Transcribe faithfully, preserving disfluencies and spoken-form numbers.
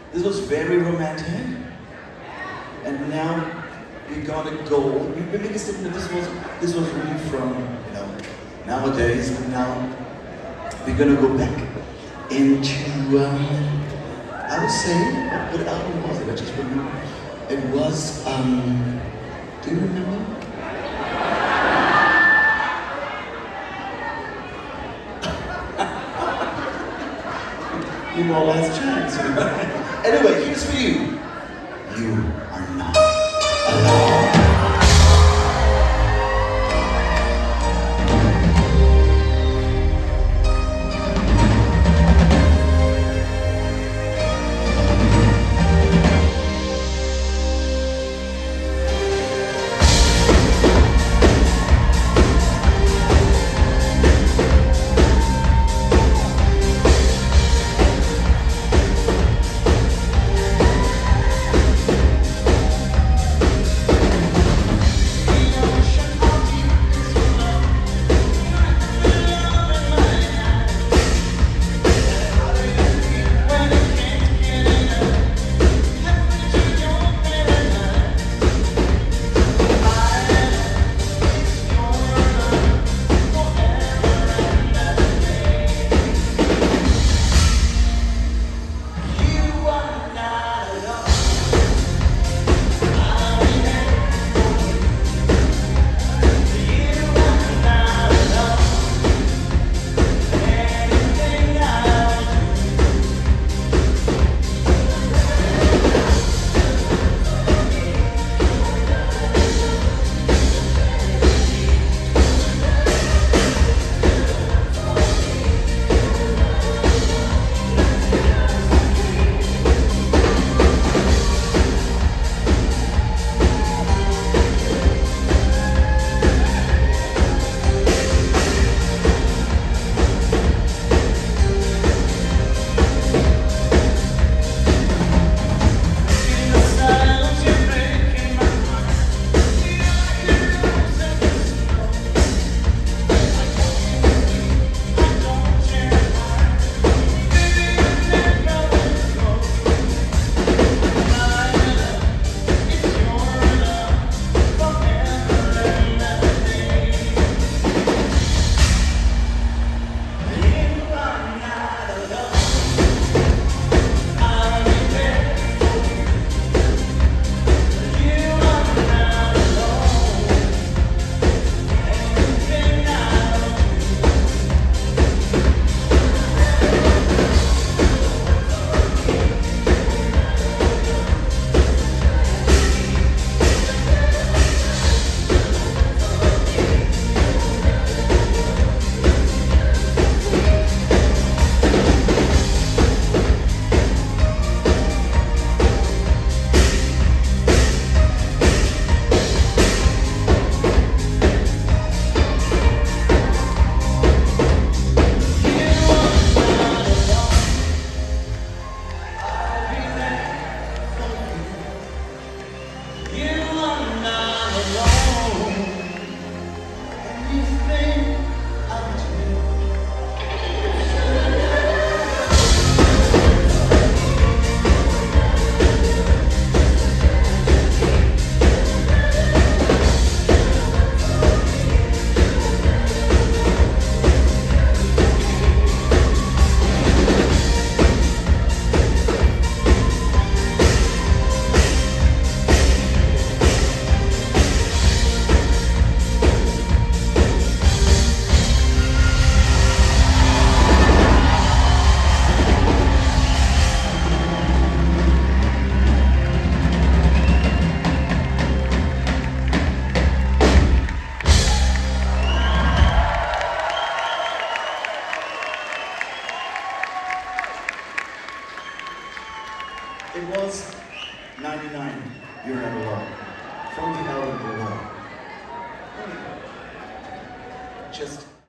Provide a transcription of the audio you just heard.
This was very romantic. And now we're gonna go. We really think that this was this was really from, you know, nowadays, but now we're gonna go back into um, I would say, what, what album was it? I just remember. It was um do you remember? You know, last chance. Anyway, here's for you. You are not alone. It was ninety-nine, You're Not Alone, from the album Below. Just